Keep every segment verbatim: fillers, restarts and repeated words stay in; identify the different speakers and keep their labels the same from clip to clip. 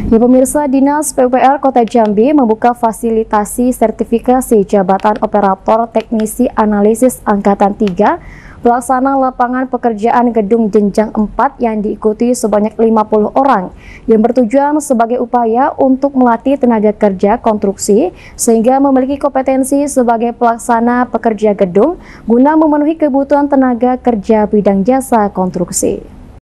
Speaker 1: Ya pemirsa, Dinas P U P R Kota Jambi membuka fasilitasi sertifikasi jabatan operator teknisi analisis angkatan tiga pelaksana lapangan pekerjaan gedung jenjang empat yang diikuti sebanyak lima puluh orang yang bertujuan sebagai upaya untuk melatih tenaga kerja konstruksi sehingga memiliki kompetensi sebagai pelaksana pekerja gedung guna memenuhi kebutuhan tenaga kerja bidang jasa konstruksi.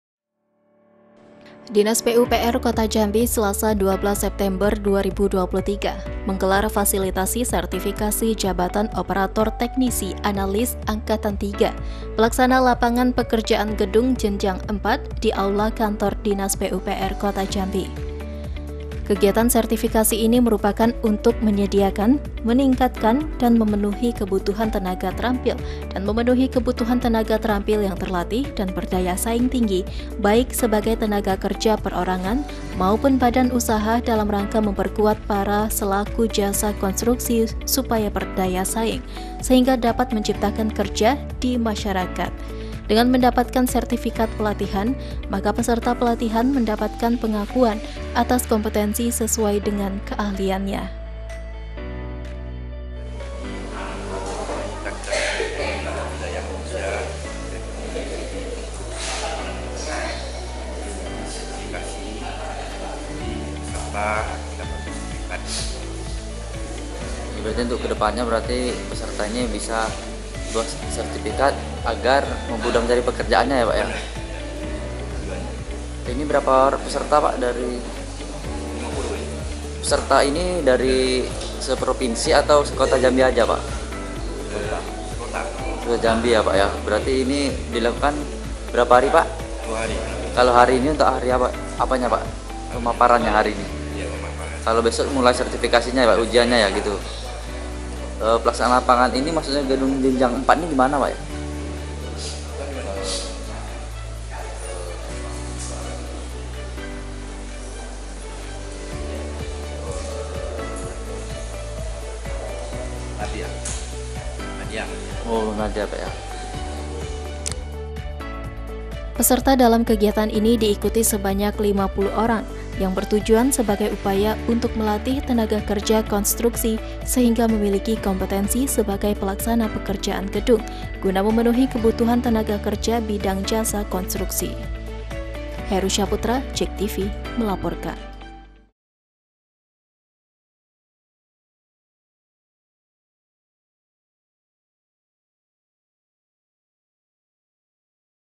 Speaker 2: Dinas P U P R Kota Jambi Selasa dua belas September dua ribu dua puluh tiga menggelar fasilitasi sertifikasi jabatan operator teknisi analis angkatan tiga pelaksana lapangan pekerjaan gedung jenjang empat di aula kantor Dinas P U P R Kota Jambi. Kegiatan sertifikasi ini merupakan untuk menyediakan, meningkatkan, dan memenuhi kebutuhan tenaga terampil dan memenuhi kebutuhan tenaga terampil yang terlatih dan berdaya saing tinggi, baik sebagai tenaga kerja perorangan maupun badan usaha dalam rangka memperkuat para selaku jasa konstruksi supaya berdaya saing, sehingga dapat menciptakan kerja di masyarakat. Dengan mendapatkan sertifikat pelatihan, maka peserta pelatihan mendapatkan pengakuan atas kompetensi sesuai dengan keahliannya.
Speaker 3: Berarti untuk kedepannya berarti pesertanya bisa buat sertifikat agar mudah mencari pekerjaannya ya Pak ya. Ini berapa peserta Pak dari peserta ini dari seprovinsi atau sekota Jambi aja Pak? Sekota Jambi ya Pak ya. Berarti ini dilakukan berapa hari Pak?
Speaker 4: Dua hari.
Speaker 3: Kalau hari ini untuk hari apa? Apanya Pak? Pemaparannya hari ini.
Speaker 4: Iya, pemaparan. Kalau
Speaker 3: besok mulai sertifikasinya ya Pak, ujiannya ya gitu. Pelaksanaan lapangan ini maksudnya gedung jenjang empat ini gimana Pak ya?
Speaker 4: Nadia. Nadia.
Speaker 3: Oh, Nadia Pak ya.
Speaker 2: Peserta dalam kegiatan ini diikuti sebanyak lima puluh orang yang bertujuan sebagai upaya untuk melatih tenaga kerja konstruksi sehingga memiliki kompetensi sebagai pelaksana pekerjaan gedung guna memenuhi kebutuhan tenaga kerja bidang jasa konstruksi. Heru Syaputra, Jek T V, melaporkan.